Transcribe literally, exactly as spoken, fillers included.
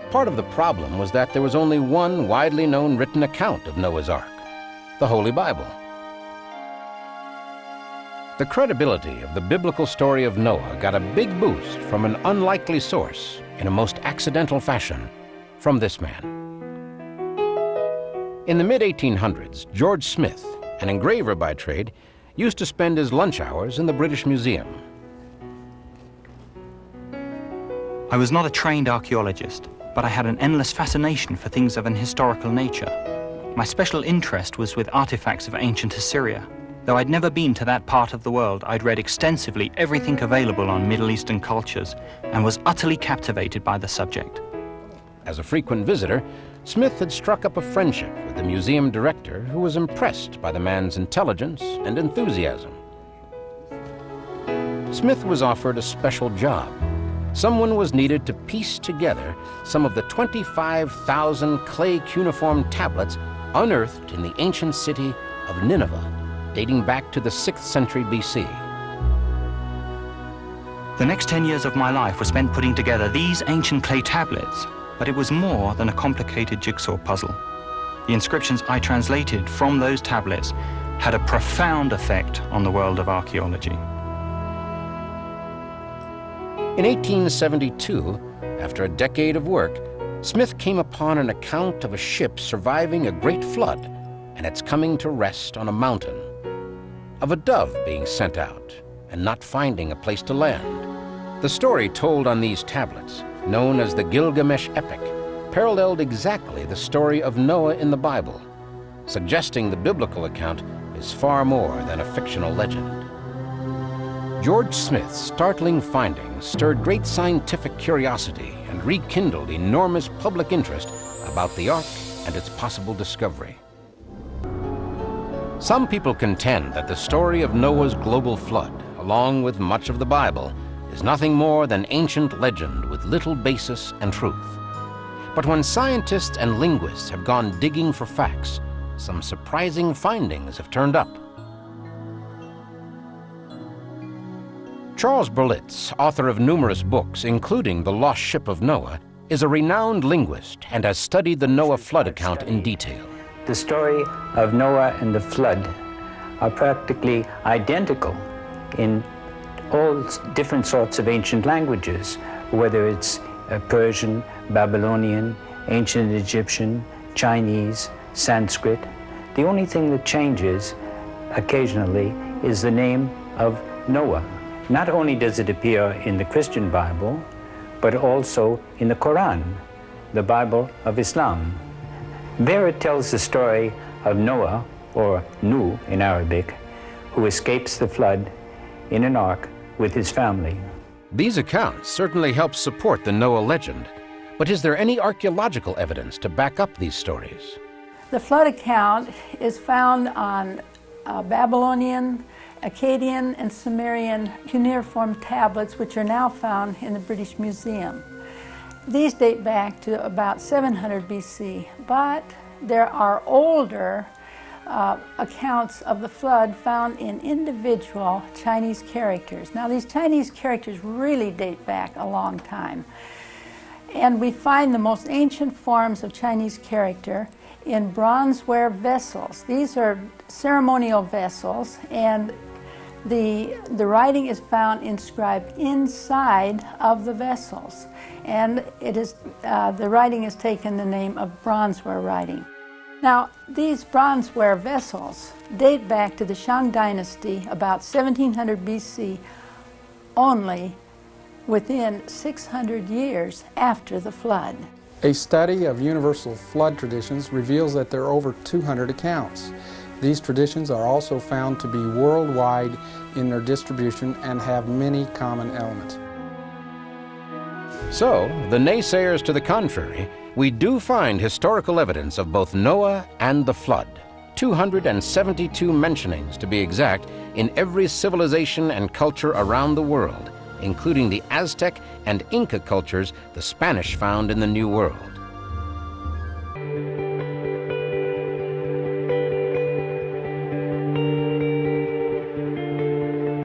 Part of the problem was that there was only one widely known written account of Noah's Ark, the Holy Bible. The credibility of the biblical story of Noah got a big boost from an unlikely source in a most accidental fashion, from this man. In the mid eighteen hundreds, George Smith, an engraver by trade, used to spend his lunch hours in the British Museum. I was not a trained archaeologist, but I had an endless fascination for things of an historical nature. My special interest was with artifacts of ancient Assyria. Though I'd never been to that part of the world, I'd read extensively everything available on Middle Eastern cultures and was utterly captivated by the subject. As a frequent visitor, Smith had struck up a friendship with the museum director, who was impressed by the man's intelligence and enthusiasm. Smith was offered a special job. Someone was needed to piece together some of the twenty-five thousand clay cuneiform tablets unearthed in the ancient city of Nineveh, dating back to the sixth century B C. The next ten years of my life were spent putting together these ancient clay tablets, but it was more than a complicated jigsaw puzzle. The inscriptions I translated from those tablets had a profound effect on the world of archaeology. In eighteen seventy-two, after a decade of work, Smith came upon an account of a ship surviving a great flood and its coming to rest on a mountain, of a dove being sent out and not finding a place to land. The story told on these tablets, known as the Gilgamesh Epic, paralleled exactly the story of Noah in the Bible, suggesting the biblical account is far more than a fictional legend. George Smith's startling findings stirred great scientific curiosity and rekindled enormous public interest about the Ark and its possible discovery. Some people contend that the story of Noah's global flood, along with much of the Bible, is nothing more than ancient legend with little basis and truth. But when scientists and linguists have gone digging for facts, some surprising findings have turned up. Charles Berlitz, author of numerous books, including The Lost Ship of Noah, is a renowned linguist and has studied the Noah flood account in detail. The story of Noah and the flood are practically identical in all different sorts of ancient languages, whether it's uh, Persian, Babylonian, ancient Egyptian, Chinese, Sanskrit. The only thing that changes occasionally is the name of Noah. Not only does it appear in the Christian Bible, but also in the Quran, the Bible of Islam. There it tells the story of Noah, or Nuh in Arabic, who escapes the flood in an ark with his family. These accounts certainly help support the Noah legend, but is there any archaeological evidence to back up these stories? The flood account is found on uh, Babylonian, Akkadian, and Sumerian cuneiform tablets, which are now found in the British Museum. These date back to about seven hundred B C, but there are older uh, accounts of the flood found in individual Chinese characters. Now, these Chinese characters really date back a long time, and we find the most ancient forms of Chinese character in bronzeware vessels. These are ceremonial vessels, and the, the writing is found inscribed inside of the vessels. And it is, uh, the writing has taken the name of bronzeware writing. Now, these bronzeware vessels date back to the Shang Dynasty, about seventeen hundred B C, only within six hundred years after the flood. A study of universal flood traditions reveals that there are over two hundred accounts. These traditions are also found to be worldwide in their distribution and have many common elements. So, the naysayers to the contrary, we do find historical evidence of both Noah and the flood. two hundred seventy-two mentionings, to be exact, in every civilization and culture around the world, including the Aztec and Inca cultures the Spanish found in the New World.